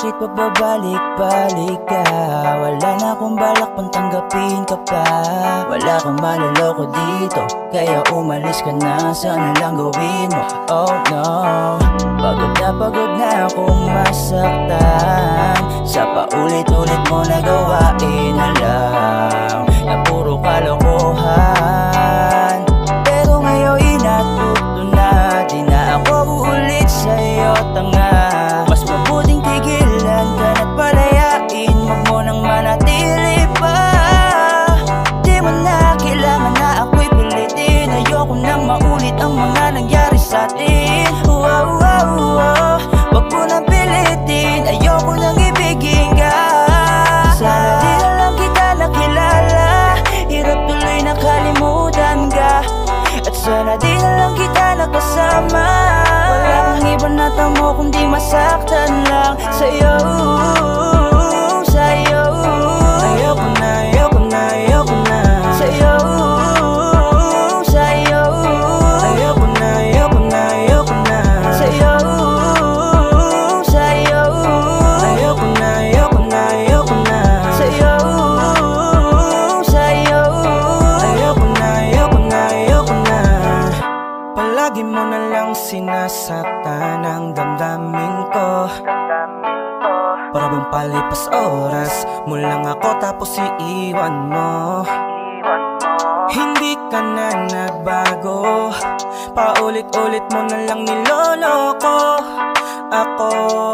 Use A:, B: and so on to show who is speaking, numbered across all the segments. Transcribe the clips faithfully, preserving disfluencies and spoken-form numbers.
A: bakit pa babalik-balik ka? Wala na akong balak pang tanggapin ka pa. Wala kang maloloko dito, kaya umalis ka na, sana lang gawin mo. Oh no, pagod na pagod na akong masaktan sa paulit-ulit mo na gawain na lang na puro kalokohan. Pero ngayon inatuto na, di na ako uulit sa'yo, tanga. Mas mabuting tigilan ka na't palayain, wag mo nang manatili pa. Di mo na kailangan na ako'y pilitin, ayoko nang maulit ang mga nangyari sa'tin. Wow, wow, wow, wag mo nang pilitin, ayoko nang ibigin ka. Sana di na lang kita nakilala, hirap tuloy nakalimutan ka. At sana di na lang kita nakasama, wala kang iba na tamo kundi masaktan lang sa'yo, sa'yo. Ayoko na, ayoko na, ayoko na sa'yo, sa'yo. Ayoko na, ayoko na, ayoko na sa'yo, sa'yo. Ayoko na, ayoko na, ayoko na sa'yo, sa'yo. Ayoko na, ayoko na, ayoko na. Palagi mo na lang sinasaktan ang damdamin ko, para bang palipas oras mo lang ako tapos iiwan mo. Hindi ka na nagbago, paulit-ulit mo na lang niloloko ako.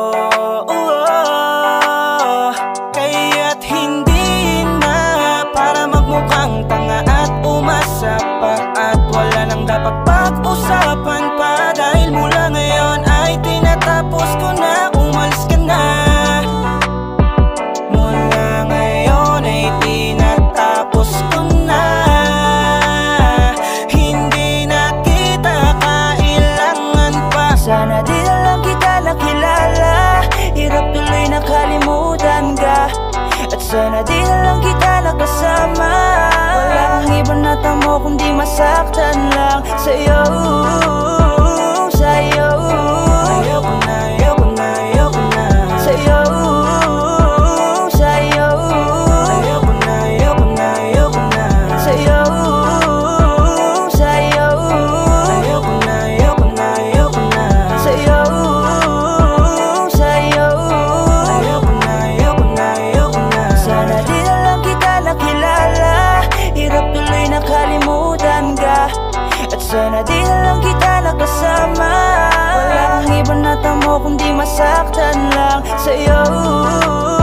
A: Oh, kaya't hindi na para magmukhang tanga at umasa pa, at wala nang dapat pag-usapan pa, dahil mula ngayon ay tinatapos ko na, umalis ka na. Mula ngayon ay tinatapos ko na, hindi na kita kailangan pa. Sana di na lang kita nakilala, hirap tuloy nakalimutan ka. At sana di na lang kita nakasama, wala kang iba na tamo kundi masaktan lang sa'yo, sa'yo. Ayoko na, ayoko na, ayoko na sa'yo, sa'yo. Ayoko na, ayoko na, ayoko na sa'yo, sa'yo. Ayoko na, ayoko na, ayoko na sa'yo, sa'yo. Ayoko na, ayoko na, ayoko na. Sana di na lang kita nakilala, hirap tuloy nakalimutan ka. At sana di na lang kita nakasama, wala kang iba na tamo kundi masaktan lang sa'yo.